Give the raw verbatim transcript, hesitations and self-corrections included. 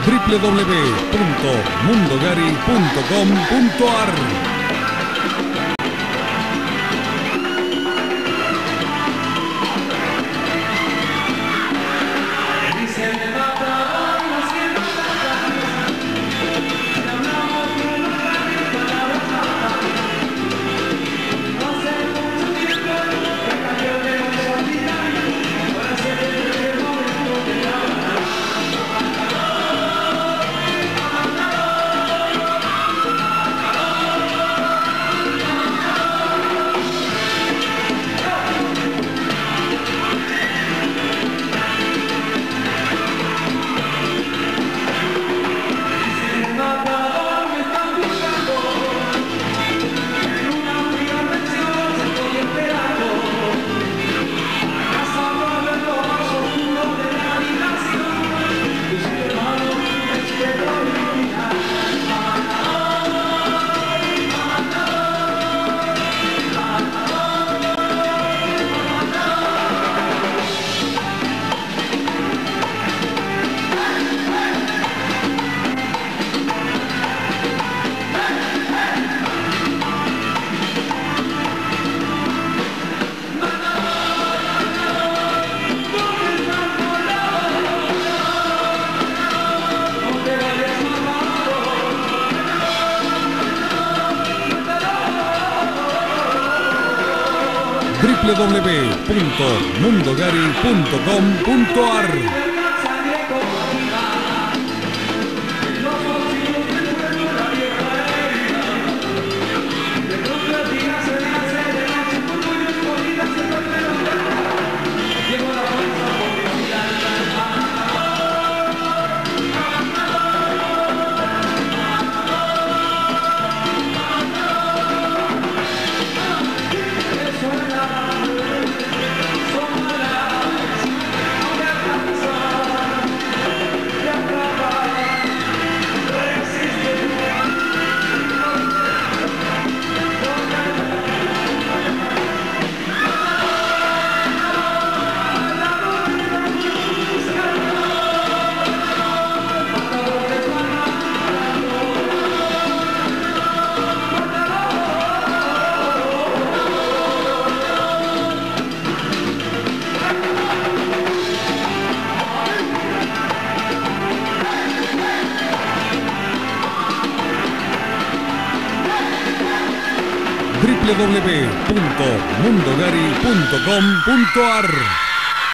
w w w punto mundogari punto com punto a r. w w w punto mundogari punto com punto a r. w w w punto mundogari punto com punto a r.